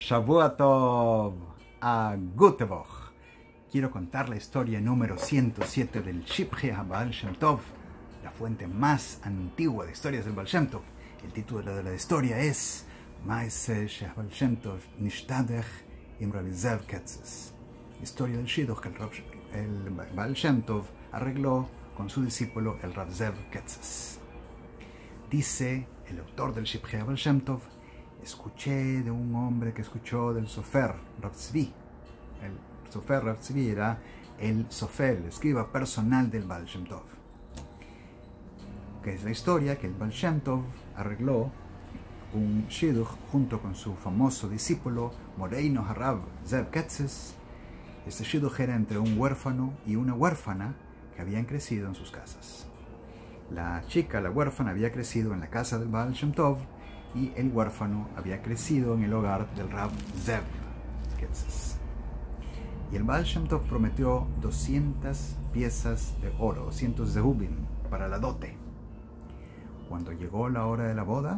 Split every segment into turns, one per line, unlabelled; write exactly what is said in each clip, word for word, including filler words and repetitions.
Shavua Tov, a Gute Woche. Quiero contar la historia número ciento siete del Shibchei HaBaal Shem Tov, la fuente más antigua de historias del Baal Shem Tov. El título de la historia es Maaseh She'Baal Shem Tov Nishtadech im Rabbi Zev Ketzes. Historia del Shidduch que el, el Baal Shem Tov arregló con su discípulo el Rav Zev Ketzes. Dice el autor del Shibchei HaBaal Shem Tov: escuché de un hombre que escuchó del Sofer Rav Tzvi. El Sofer Rav Tzvi era el Sofer, el escriba personal del Baal Shem Tov. Que es la historia que el Baal Shem Tov arregló un shidduch junto con su famoso discípulo Moreino Harav Zev Ketzes. Este shidduch era entre un huérfano y una huérfana que habían crecido en sus casas. La chica, la huérfana, había crecido en la casa del Baal Shem Tov y el huérfano había crecido en el hogar del Rav Zev Ketzes. Y el Baal Shem Tov prometió doscientas piezas de oro, doscientos zehubim, para la dote. Cuando llegó la hora de la boda,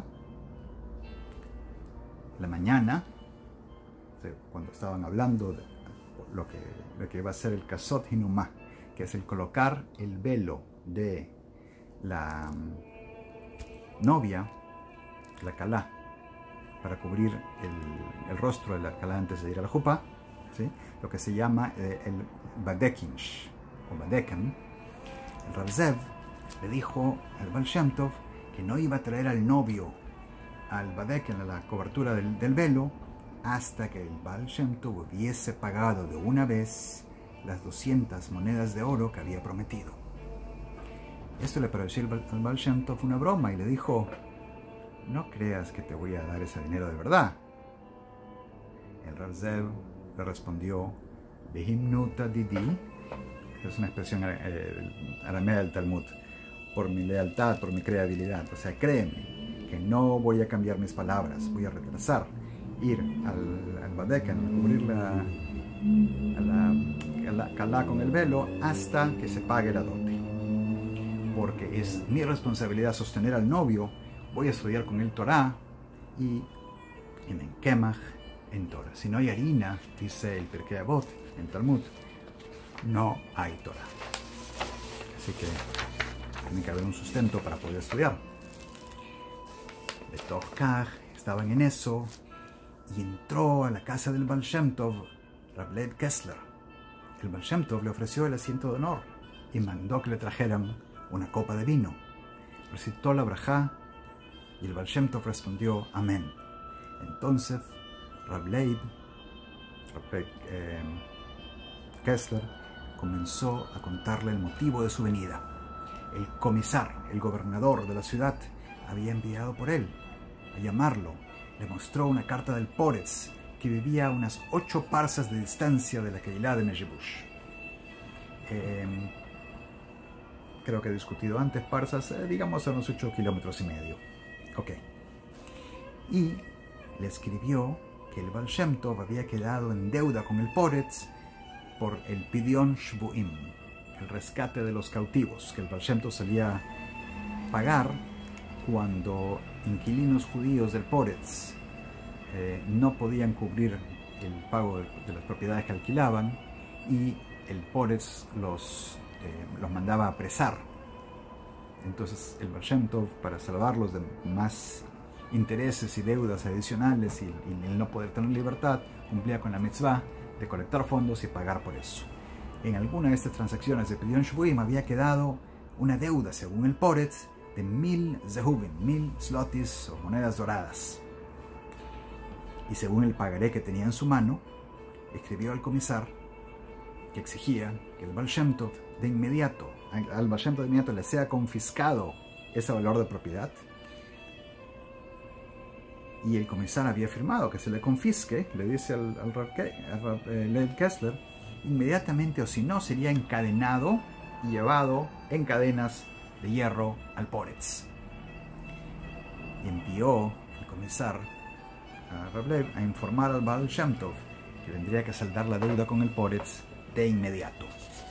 la mañana, cuando estaban hablando de lo que, lo que iba a ser el Kasot Hinumah, que es el colocar el velo de la novia, la kalá, para cubrir el, el rostro de la kalá antes de ir a la jupa, ¿sí? Lo que se llama eh, el badekinsh o badekan. El Rav Zev le dijo al Baal Shem Tov que no iba a traer al novio al badekan, a la cobertura del, del velo, hasta que el Baal Shem Tov hubiese pagado de una vez las doscientas monedas de oro que había prometido. Esto le pareció al Baal Shem Tov una broma y le dijo: no creas que te voy a dar ese dinero de verdad. El Rav Zev le respondió: Behimnuta didi, que es una expresión eh, aramea del Talmud, por mi lealtad, por mi credibilidad. O sea, créeme que no voy a cambiar mis palabras, voy a retrasar, ir al, al badekan, a cubrir la, a la, a la kalá con el velo hasta que se pague la dote. Porque es mi responsabilidad sostener al novio. Voy a estudiar con el Torah y en Enkemach, en Torah. Si no hay harina, dice el Pirkei Avot en Talmud, no hay Torah. Así que tiene que haber un sustento para poder estudiar. Betoch Kach, estaban en eso y entró a la casa del Baal Shem Tov Rav Leib Kessler. El Baal Shem Tov le ofreció el asiento de honor y mandó que le trajeran una copa de vino. Recitó la brajá y el Baal Shem Tov respondió: amén. Entonces Rav Leib Rav, eh, Kessler comenzó a contarle el motivo de su venida. El comisar, el gobernador de la ciudad, había enviado por él a llamarlo. Le mostró una carta del Poretz, que vivía a unas ocho parsas de distancia de la Keilah de Mezhibush. Eh, creo que he discutido antes, parsas, eh, digamos a unos ocho kilómetros y medio. Ok. Y le escribió que el Baal Shem Tov había quedado en deuda con el Poretz por el Pidyon Shvuim, el rescate de los cautivos, que el Baal Shem Tov solía pagar cuando inquilinos judíos del Poretz eh, no podían cubrir el pago de, de las propiedades que alquilaban y el Poretz los, eh, los mandaba a apresar. Entonces el Baal Shem Tov, para salvarlos de más intereses y deudas adicionales y, y el no poder tener libertad, cumplía con la mitzvah de colectar fondos y pagar por eso. En alguna de estas transacciones de Pidyon Shvuim había quedado una deuda, según el Poretz, de mil zehubim, mil slotis o monedas doradas. Y según el pagaré que tenía en su mano, escribió al comisar que exigía que el Baal Shem Tov de inmediato, al Baal Shem Tov de inmediato le sea confiscado ese valor de propiedad. Y el comisar había firmado que se le confisque, le dice al, al Rav, al Rav eh, Leib Kessler, inmediatamente, o si no, sería encadenado y llevado en cadenas de hierro al Poretz. Y envió el comisar a Rav Leib a informar al Baal Shem Tov que tendría que saldar la deuda con el Poretz de inmediato.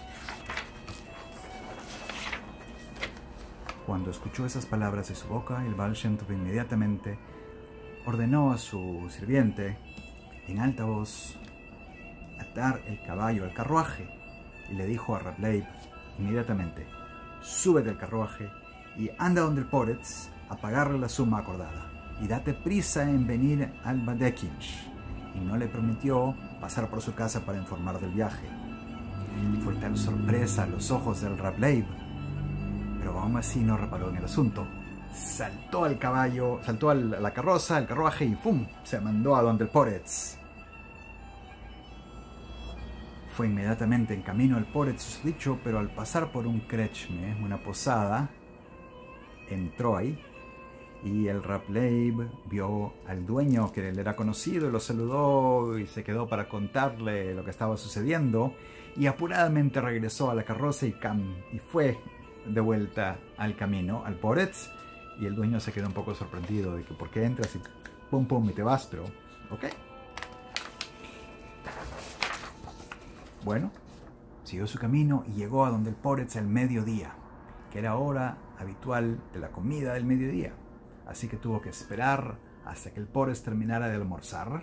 Cuando escuchó esas palabras de su boca, el Baal Shem Tov inmediatamente ordenó a su sirviente en alta voz atar el caballo al carruaje y le dijo a Rab Leib inmediatamente: súbete al carruaje y anda donde el Poretz a pagarle la suma acordada y date prisa en venir al Badekinch. Y no le prometió pasar por su casa para informar del viaje. Y fue tal sorpresa a los ojos del Rab Leib, pero aún así no reparó en el asunto. Saltó al caballo, saltó a la carroza, al carruaje y ¡pum! Se mandó a donde el Poretz. Fue inmediatamente en camino al Poretz dicho, pero al pasar por un krechme, una posada, entró ahí y el Rab Leib vio al dueño, que le era conocido, y lo saludó y se quedó para contarle lo que estaba sucediendo, y apuradamente regresó a la carroza y, cam y fue de vuelta al camino, al Poretz, y el dueño se quedó un poco sorprendido de que por qué entras y pum pum y te vas, pero ok. Bueno, siguió su camino y llegó a donde el Poretz al mediodía, que era hora habitual de la comida del mediodía. Así que tuvo que esperar hasta que el Poretz terminara de almorzar.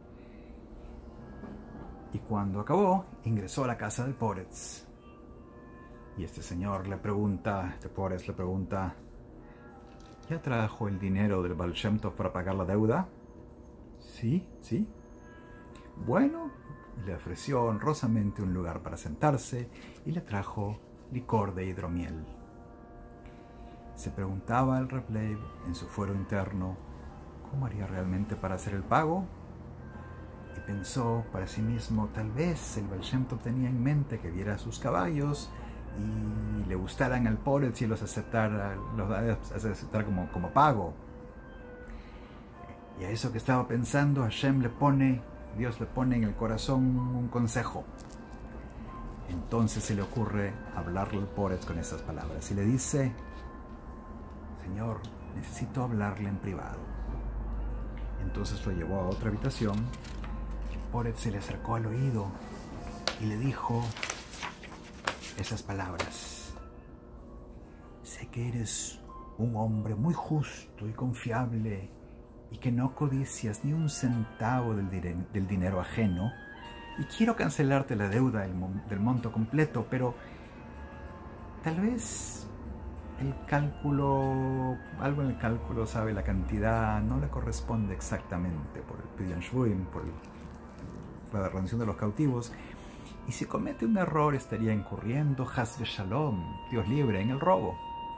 Y cuando acabó, ingresó a la casa del Poretz. Y este señor le pregunta, este Poretz le pregunta: ¿ya trajo el dinero del Baal Shem Tov para pagar la deuda? Sí, sí. Bueno, y le ofreció honrosamente un lugar para sentarse y le trajo licor de hidromiel. Se preguntaba el Rab Leib en su fuero interno cómo haría realmente para hacer el pago, y pensó para sí mismo: tal vez el Baal Shem Tov tenía en mente que viera sus caballos y le gustaran al Poretz y los aceptara, los aceptar como, como pago. Y a eso que estaba pensando, Hashem le pone, Dios le pone en el corazón un consejo. Entonces se le ocurre hablarle al Poretz con esas palabras y le dice: Señor, necesito hablarle en privado. Entonces lo llevó a otra habitación. El Poretz se le acercó al oído y le dijo esas palabras: sé que eres un hombre muy justo y confiable y que no codicias ni un centavo del, del dinero ajeno, y quiero cancelarte la deuda del, del monto completo, pero tal vez el cálculo, algo en el cálculo, sabe, la cantidad no le corresponde exactamente por el Pidyon Shvuim, por el, la rendición de los cautivos, y si comete un error estaría incurriendo, Has Shalom, Dios libre, en el robo.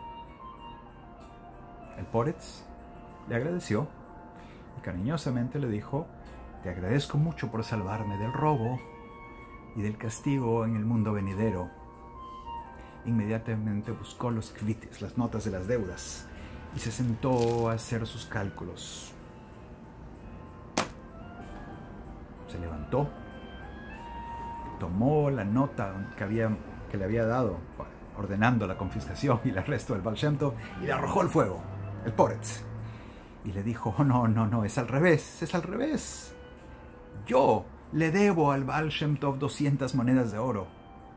El Poretz le agradeció y cariñosamente le dijo: te agradezco mucho por salvarme del robo y del castigo en el mundo venidero. Inmediatamente buscó los kvitis, las notas de las deudas, y se sentó a hacer sus cálculos. Se levantó, tomó la nota que, había, que le había dado ordenando la confiscación y el arresto del Baal Shem Tov y le arrojó al fuego, el Poretz, y le dijo: oh, no, no, no, es al revés, es al revés. Yo le debo al Baal Shem Tov doscientas monedas de oro.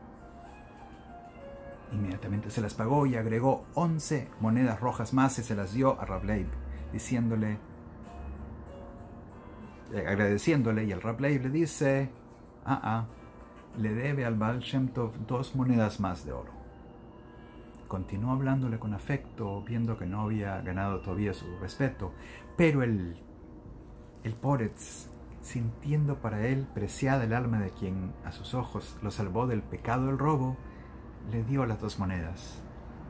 Inmediatamente se las pagó y agregó once monedas rojas más y se las dio a Rab Leib, diciéndole, eh, agradeciéndole, y el Rab Leib le dice: ah, ah, le debe al Baal Shem Tov dos monedas más de oro. Continuó hablándole con afecto, viendo que no había ganado todavía su respeto, pero el, el Poretz, sintiendo para él preciada el alma de quien a sus ojos lo salvó del pecado del robo, le dio las dos monedas.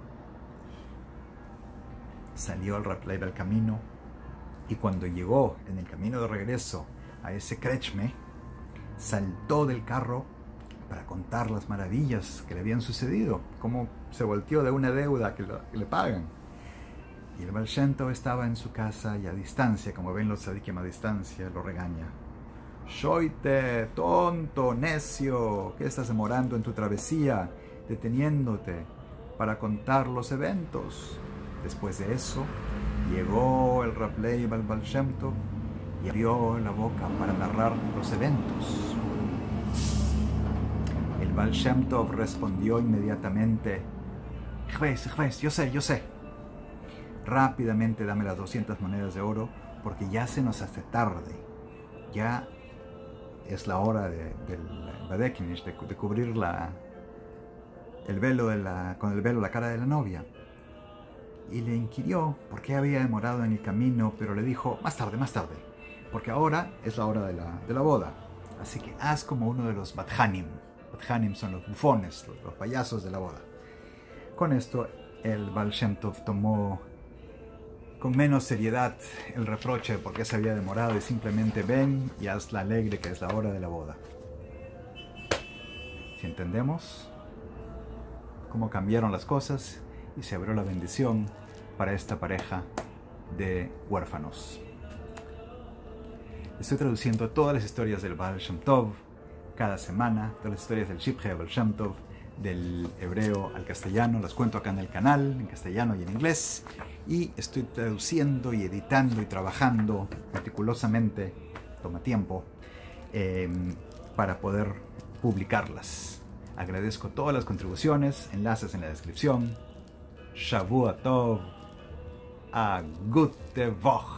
Salió el Rab Leib al camino, y cuando llegó en el camino de regreso a ese krechme, saltó del carro para contar las maravillas que le habían sucedido, cómo se volteó de una deuda que, lo, que le pagan. Y el Baal Shem Tov estaba en su casa y a distancia, como ven los tzadikim a distancia, lo regaña. Shoite, tonto, necio, ¿qué estás demorando en tu travesía, deteniéndote para contar los eventos? Después de eso, llegó el Rab Leib al Baal Shem Tov y abrió la boca para narrar los eventos. El Baal Shem Tov respondió inmediatamente: Jves, Jves, yo sé, yo sé. Rápidamente dame las doscientas monedas de oro, porque ya se nos hace tarde. Ya es la hora de, del Badekinish, de, de cubrir la, el velo de la, con el velo la cara de la novia. Y le inquirió por qué había demorado en el camino, pero le dijo, más tarde, más tarde, porque ahora es la hora de la, de la boda. Así que haz como uno de los Badhanim. Badhanim son los bufones, los, los payasos de la boda. Con esto, el Baal Shem Tov tomó con menos seriedad el reproche de por qué se había demorado y simplemente ven y hazla alegre, que es la hora de la boda. Si entendemos cómo cambiaron las cosas y se abrió la bendición para esta pareja de huérfanos. Estoy traduciendo todas las historias del Baal Shem Tov cada semana, todas las historias del Shibhei Baal Shem Tov, del hebreo al castellano, las cuento acá en el canal, en castellano y en inglés, y estoy traduciendo y editando y trabajando meticulosamente, toma tiempo, eh, para poder publicarlas. Agradezco todas las contribuciones, enlaces en la descripción. Shavua Tov, a gute Woche.